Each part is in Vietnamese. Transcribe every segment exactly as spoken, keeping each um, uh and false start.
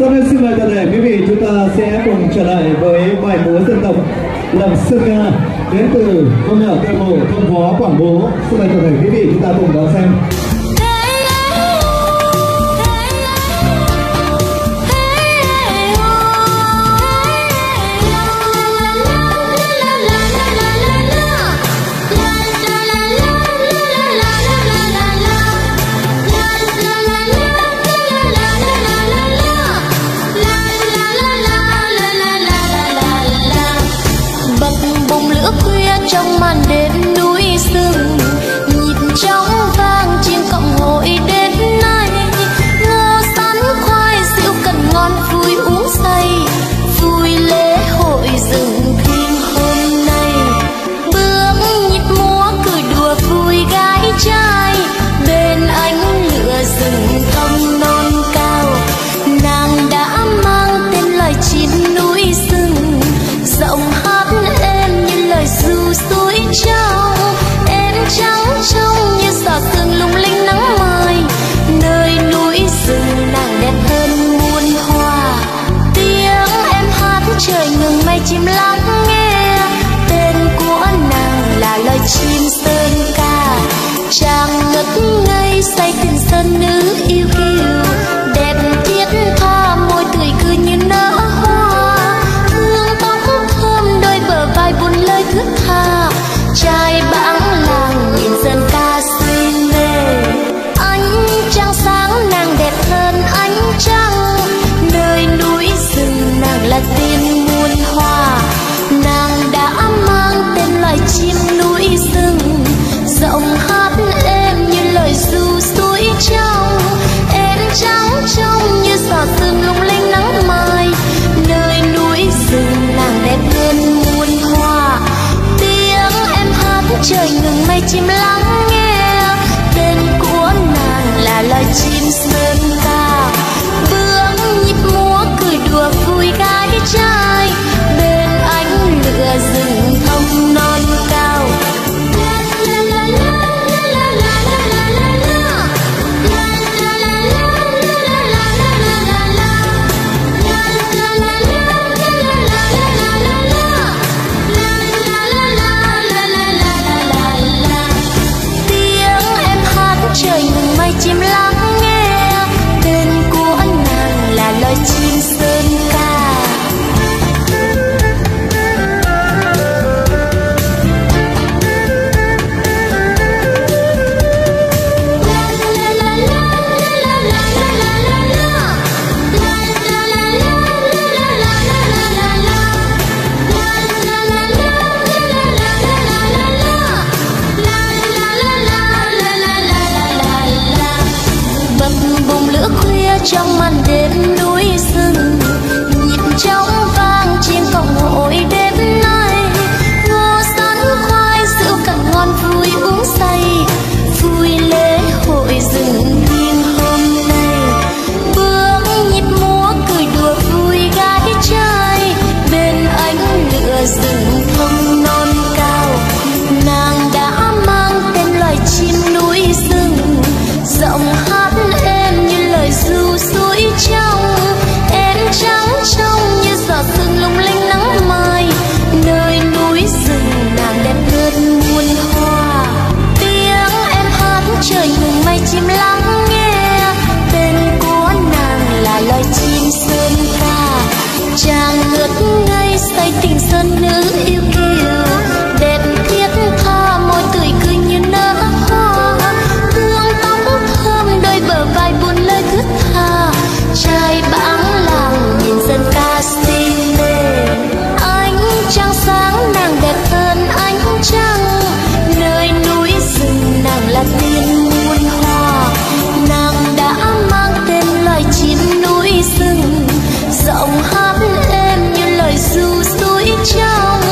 Sau đây xin mời toàn thể quý vị chúng ta sẽ cùng trở lại với bài múa dân tộc Lầm Sơn Nga đến từ Công nhỏ Tây Hồ, Thông Phó, Quảng Bố. Xin mời toàn thể quý vị chúng ta cùng đón xem. Trong màn đêm núi rừng nhịp trong vang chiêng cộng hội đến nay, ngô sắn khoai rượu cần ngon vui uống say, vui lễ hội rừng thiêng hôm nay. Bước nhịp múa cười đùa vui gái trai, bên ánh lửa rừng thông non cao. Nàng đã mang tên lời chim núi rừng, giọng hát êm như lời ru suối trong, em trắng trông như giọt sương lung linh nắng mai. Nơi núi rừng nàng đẹp hơn muôn hoa, tiếng em hát trời ngừng mây chim lắng nghe. Tên của nàng là lời chim sơn ca, chàng ngất ngây say tình sơn nữ yêu kiều, đẹp thiết tha môi tươi cười như nở hoa, hương tóc thơm đôi bờ vai buồn lời thướt tha. Trai bãng làng nhìn dân ca suy mê, ánh trăng sáng nàng đẹp hơn ánh trăng. Nơi núi rừng nàng là tiên muôn hoa, nàng đã mang tên loài chim núi rừng, giọng hát êm như lời ru suối trong, em trắng trông như giọt sương lung linh nắng mai. Nơi núi rừng nàng đẹp hơn muôn hoa, tiếng em hát trời ngừng mây chim lắng nghe. Tên của nàng là lời chim sơn ca, bước nhịp múa cười đùa vui gái trai, bên ánh lửa rừng thông non cao. Trời ngừng mây chim lắng nghe, tên của nàng là lời chim sơn ca. Trong màn đêm núi rừng nhịp trong vang chiêng cộng hội đêm nay, ngô sắn khoai rượu cần ngon vui uống say, vui lễ hội rừng thiêng hôm nay. Bước nhịp múa cười đùa vui gái trai, bên ánh lửa rừng thông non cao. Nàng đã mang tên loài chim núi rừng, giọng hát êm như lời ru suối trong, em trắng trông như giọt sương lung linh nắng mai. Nơi núi rừng nàng đẹp hơn muôn hoa, tiếng em hát trời ngừng mây chim lắng nghe. Tên của nàng là lời chim sơn ca, chàng ngất ngây say tình sơn nữ yêu kiều, đẹp thiết tha môi tươi cười như nở hoa, hương tóc thơm đôi bờ vai buồn lời thướt tha. Trai bãng làng nhìn dân ca si mê, ánh trăng sáng nàng đẹp hơn ánh trăng. Nơi núi rừng nàng là tiên muôn hoa, nàng đã mang tên loài chim núi rừng, giọng hát êm như lời ru suối trong,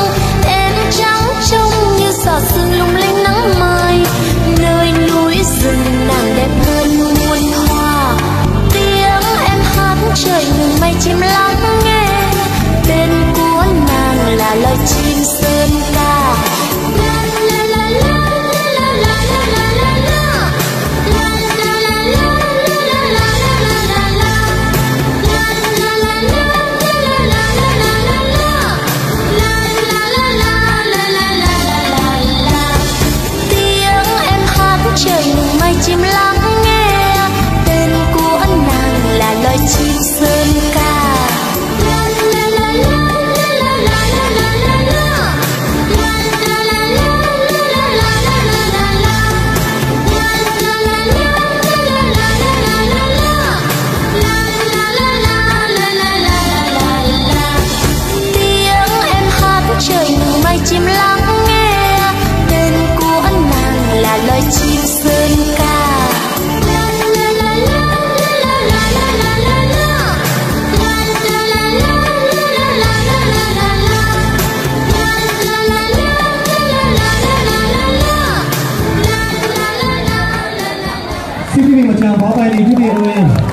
này thì quý vị ơi,